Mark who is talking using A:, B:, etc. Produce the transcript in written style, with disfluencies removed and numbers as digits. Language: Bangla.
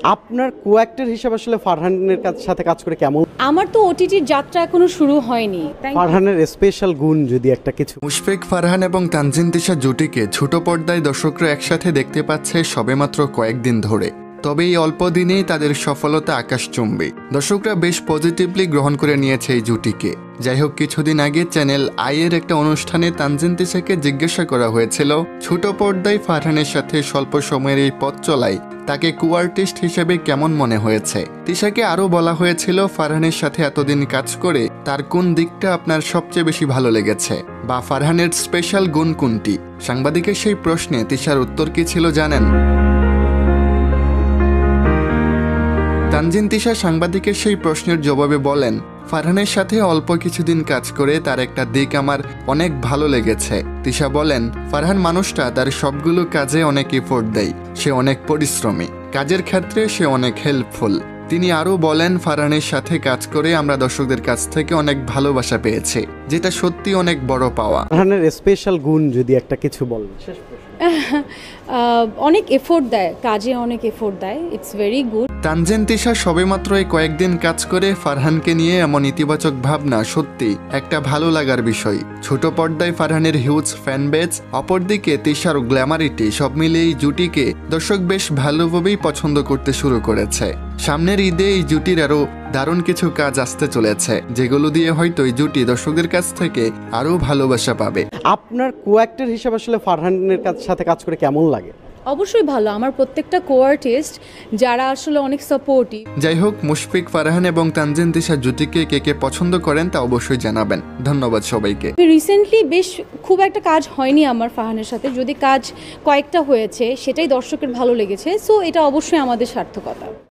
A: আপনার কো-অ্যাক্টর হিসেবে আসলে ফারহানের সাথে কাজ করে কেমন?
B: আমার তো ওটিটির যাত্রা এখনো শুরু হয়নি, তাই
A: ফারহানের স্পেশাল গুণ যদি একটা কিছু।
C: মুশফিক ফারহান এবং তানজিন তিশা জুটিকে ছোট পর্দায় দর্শকরা একসাথে দেখতে পাচ্ছে সবেমাত্র কয়েকদিন ধরে। তবে এই অল্প দিনেই তাদের সফলতা আকাশচুম্বী। দর্শকরা বেশ পজিটিভলি গ্রহণ করে নিয়েছে এই জুটিকে। যাই হোক, কিছুদিন আগে চ্যানেল আইয়ের একটা অনুষ্ঠানে তানজিন তিশাকে জিজ্ঞাসা করা হয়েছিল ছোট পর্দায় ফারহানের সাথে স্বল্প সময়ের এই পথ চলায় তাকে কো-আর্টিস্ট হিসেবে কেমন মনে হয়েছে। তিশাকে আরও বলা হয়েছিল ফারহানের সাথে এতদিন কাজ করে তার কোন দিকটা আপনার সবচেয়ে বেশি ভালো লেগেছে, বা ফারহানের স্পেশাল গুণ কোনটি। সাংবাদিকের সেই প্রশ্নে তিশার উত্তর কি ছিল জানেন? তানজিন তিশা সাংবাদিকের সেই প্রশ্নের জবাবে বলেন, ফারহানের সাথে অল্প কিছুদিন কাজ করে তার একটা দিক আমার অনেক ভালো লেগেছে। তিশা বলেন, ফারহান মানুষটা তার সবগুলো কাজে অনেক এফোর্ট দেয়, সে অনেক পরিশ্রমী, কাজের ক্ষেত্রে সে অনেক হেল্পফুল। তিনি আরও বলেন, ফারহানের সাথে কাজ করে আমরা দর্শকদের কাছ থেকে অনেক ভালোবাসা পেয়েছি, যেটা সত্যি অনেক বড় পাওয়া।
A: ফারহানের স্পেশাল গুণ যদি একটা কিছু বলেন।
B: অনেক এফোর্ট দেয়, কাজে অনেক এফোর্ট দেয়, it's very good.
C: Tanjin Tisha সবেমাত্র এই কয়েকদিন কাজ করে ফারহানকে নিয়ে এমন ইতিবাচক ভাবনা সত্যি একটা ভালো লাগার বিষয়। ছোট পর্দায় ফারহানের হিউজ ফ্যান বেজ, অপরদিকে তিশার গ্ল্যামারিটি, সব মিলিয়ে এই জুটিকে দর্শক বেশ ভালোভাবেই পছন্দ করতে শুরু করেছে। সামনের ঈদে এই জুটির আরও দারুণ কিছু কাজ আসতে চলেছে, যেগুলো দিয়ে হয়তো এই জুটি দর্শকদের কাছ থেকে আরও ভালোবাসা পাবে।
A: আপনার কো-অ্যাক্টর হিসেবে আসলে ফারহানের সাথে কাজ করে কেমন লাগে?
B: অবশ্যই ভালো, আমার প্রত্যেকটা কো-আর্টিস্ট যারা আসলে অনেক সাপোর্টিভ।
C: যাই হোক, মুশফিক ফারহান এবং তানজিন তিশা জুটিকে কে কে পছন্দ করেন তা অবশ্যই জানাবেন। ধন্যবাদ সবাইকে।
B: রিসেন্টলি বেশ খুব একটা কাজ হয়নি আমার ফারহানের সাথে, যদি কাজ কয়েকটা হয়েছে সেটাই দর্শকের ভালো লেগেছে, সো এটা অবশ্যই আমাদের সার্থকতা।